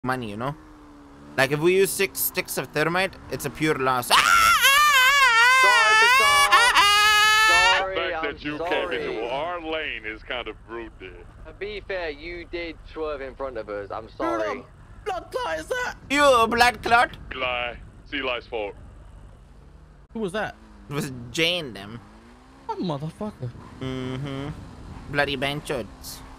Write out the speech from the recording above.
money, you know? Like if we use 6 sticks of thermite, it's a pure loss. Sorry, The fact that you came into our lane is kind of rude there. To be fair, you did swerve in front of us. I'm sorry. Blood clot is that? You blood clot? Eli. It's Eli's fault. Who was that? It was Jane them. That motherfucker. Bloody benchots.